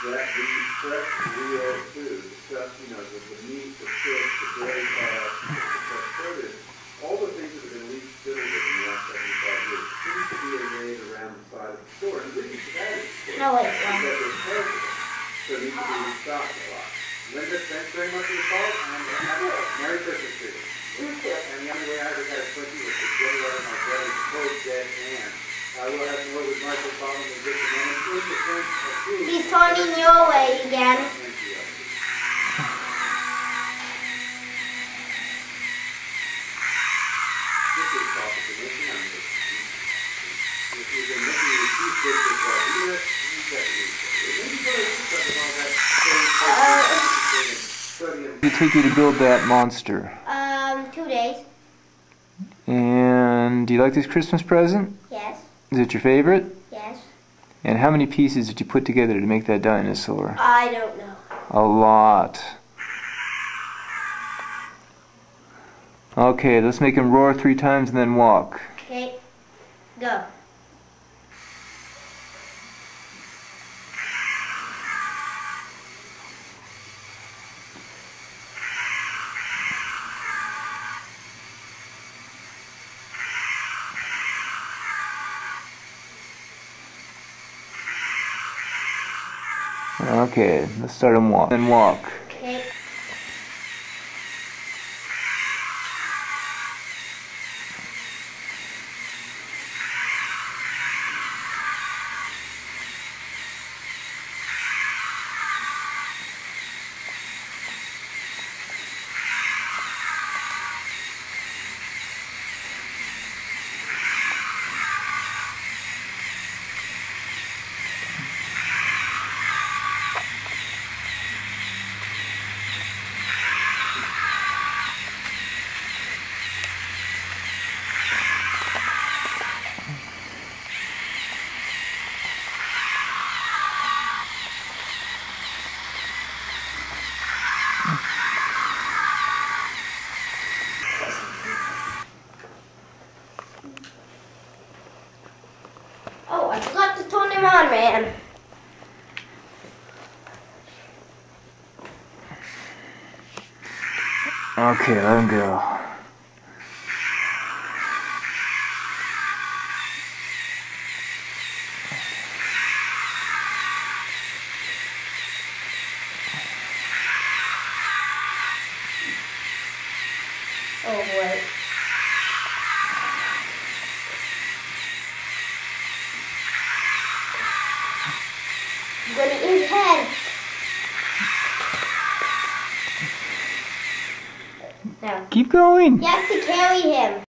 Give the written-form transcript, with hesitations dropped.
that the fresh, real food, the stuff, the meat, the fish, the dairy products, the fresh produce, all the things that have been least fiddled with in the last 75 years seems to be arrayed around the side of the store. And the reason for that is, no, wait, that they're perishable, so it needs to be restocked a lot. Linda, thanks very much for the call, and Merry Christmas to you. And the only way I ever had a quickie was to get it out of my brother's cold dead hand. I will have more with Michael Collins in just a moment. He's turning your way again. This is confirmation. If you've been looking at these pictures, It took you to build that monster? 2 days. And do you like this Christmas present? Yes. Is it your favorite? Yes. And how many pieces did you put together to make that dinosaur? I don't know. A lot. Okay, let's make him roar 3 times and then walk. Okay, go. Okay, let's start him walk. Then walk. Okay. Oh, I forgot to turn him on, man. Okay, let him go. Oh boy. I'm gonna eat his head. Now. Keep going. You have to carry him.